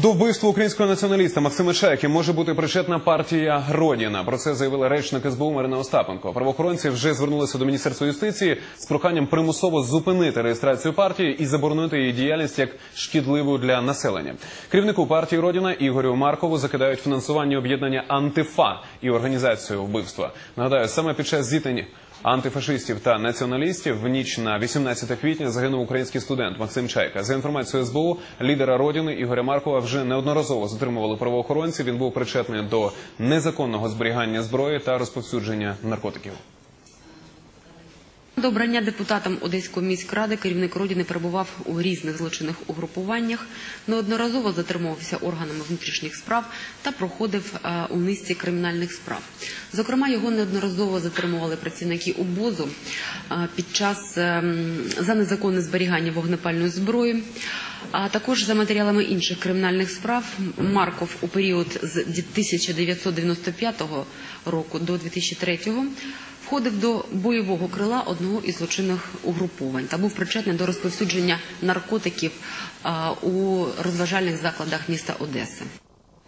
До вбивства українського націоналіста Максима Чайки може бути причетна партія «Родіна». Про це заявила речник СБУ Марина Остапенко. Правоохоронці вже звернулися до Міністерства юстиції з проханням примусово зупинити реєстрацію партії і заборонити її діяльність як шкідливу для населення. Керівнику партії «Родіна» Ігорю Маркову закидають фінансування об'єднання «Антифа» і організацію вбивства. Нагадаю, саме під час зіткнень антифашистів та націоналістів в ніч на 18 квітня загинув український студент Максим Чайка. За інформацією СБУ, лідера «Родіни» Ігоря Маркова вже неодноразово затримували правоохоронці. Він був причетний до незаконного зберігання зброї та розповсюдження наркотиків. До обрання депутатом Одеської міськради керівник «Родіни» перебував у різних злочинних угрупуваннях, неодноразово затримувався органами внутрішніх справ та проходив у низці кримінальних справ. Зокрема, його неодноразово затримували працівники УБОЗу за незаконне зберігання вогнепальної зброї, а також за матеріалами інших кримінальних справ. Марков у період з 1995 року до 2003 входив до бойового крила одного із злочинних угруповань та був причетний до розповсюдження наркотиків у розважальних закладах міста Одеси.